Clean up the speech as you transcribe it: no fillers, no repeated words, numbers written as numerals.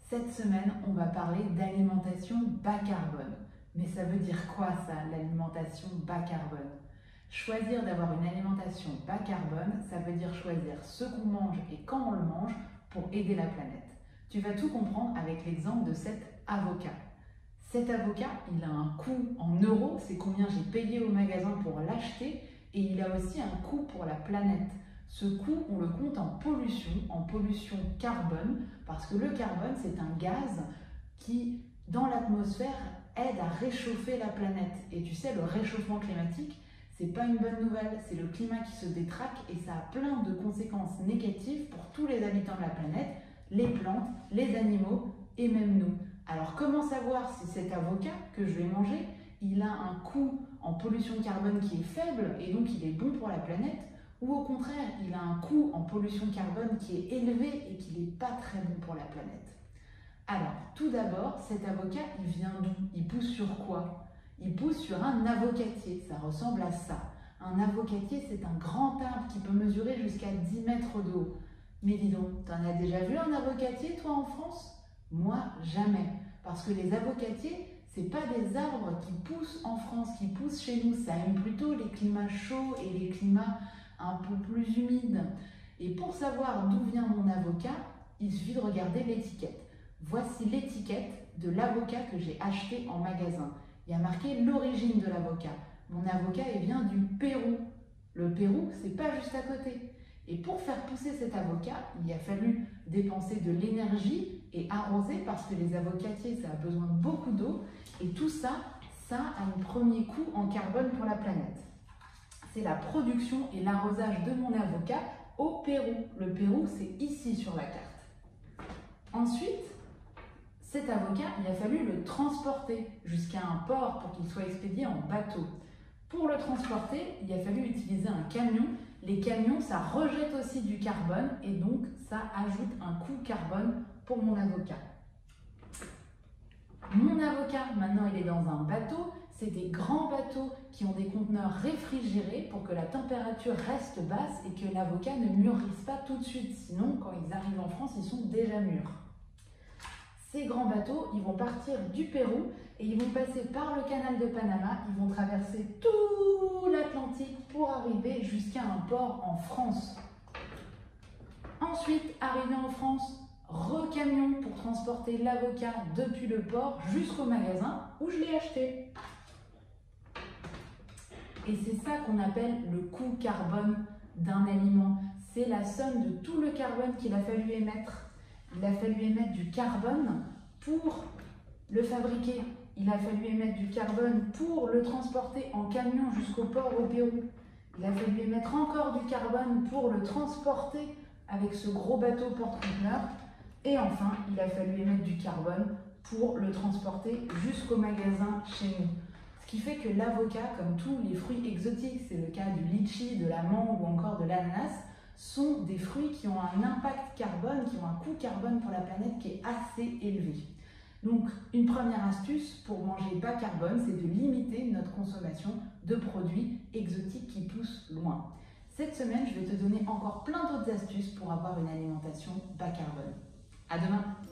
Cette semaine, on va parler d'alimentation bas carbone. Mais ça veut dire quoi ça, l'alimentation bas carbone? Choisir d'avoir une alimentation bas carbone, ça veut dire choisir ce qu'on mange et quand on le mange pour aider la planète. Tu vas tout comprendre avec l'exemple de cet avocat. Cet avocat, il a un coût en euros, c'est combien j'ai payé au magasin pour l'acheter, et il a aussi un coût pour la planète. Ce coût, on le compte en pollution carbone, parce que le carbone, c'est un gaz qui, dans l'atmosphère, aide à réchauffer la planète. Et tu sais, le réchauffement climatique, c'est pas une bonne nouvelle, c'est le climat qui se détraque et ça a plein de conséquences négatives pour tous les habitants de la planète, les plantes, les animaux et même nous. Alors comment savoir si cet avocat que je vais manger, il a un coût en pollution carbone qui est faible et donc il est bon pour la planète, ou au contraire, il a un coût en pollution carbone qui est élevé et qui n'est pas très bon pour la planète? Alors, tout d'abord, cet avocat, il vient d'où? Il pousse sur quoi? Il pousse sur un avocatier, ça ressemble à ça. Un avocatier, c'est un grand arbre qui peut mesurer jusqu'à 10 mètres de haut. Mais dis donc, t'en as déjà vu un avocatier, toi, en France? Moi, jamais. Parce que les avocatiers, c'est pas des arbres qui poussent en France, qui poussent chez nous. Ça aime plutôt les climats chauds et les climats un peu plus humides. Et pour savoir d'où vient mon avocat, il suffit de regarder l'étiquette. Voici l'étiquette de l'avocat que j'ai acheté en magasin. Il y a marqué l'origine de l'avocat. Mon avocat, il vient du Pérou. Le Pérou, c'est pas juste à côté. Et pour faire pousser cet avocat, il a fallu dépenser de l'énergie et arroser parce que les avocatiers, ça a besoin de beaucoup d'eau. Et tout ça, ça a un premier coût en carbone pour la planète. C'est la production et l'arrosage de mon avocat au Pérou. Le Pérou, c'est ici sur la carte. Ensuite, cet avocat, il a fallu le transporter jusqu'à un port pour qu'il soit expédié en bateau. Pour le transporter, il a fallu utiliser un camion. Les camions, ça rejette aussi du carbone et donc ça ajoute un coût carbone pour mon avocat. Mon avocat, maintenant, il est dans un bateau. C'est des grands bateaux qui ont des conteneurs réfrigérés pour que la température reste basse et que l'avocat ne mûrisse pas tout de suite. Sinon, quand ils arrivent en France, ils sont déjà mûrs. Ces grands bateaux, ils vont partir du Pérou et ils vont passer par le canal de Panama. Ils vont traverser tout l'Atlantique pour arriver jusqu'à un port en France. Ensuite, arrivé en France, recamion pour transporter l'avocat depuis le port jusqu'au magasin où je l'ai acheté. Et c'est ça qu'on appelle le coût carbone d'un aliment. C'est la somme de tout le carbone qu'il a fallu émettre. Il a fallu émettre du carbone pour le fabriquer. Il a fallu émettre du carbone pour le transporter en camion jusqu'au port au Pérou. Il a fallu émettre encore du carbone pour le transporter avec ce gros bateau porte-conteneurs. Et enfin, il a fallu émettre du carbone pour le transporter jusqu'au magasin chez nous. Ce qui fait que l'avocat, comme tous les fruits exotiques, c'est le cas du litchi, de la mangue ou encore de l'ananas, sont des fruits qui ont un impact carbone, qui ont un coût carbone pour la planète qui est assez élevé. Donc, une première astuce pour manger bas carbone, c'est de limiter notre consommation de produits exotiques qui poussent loin. Cette semaine, je vais te donner encore plein d'autres astuces pour avoir une alimentation bas carbone. À demain!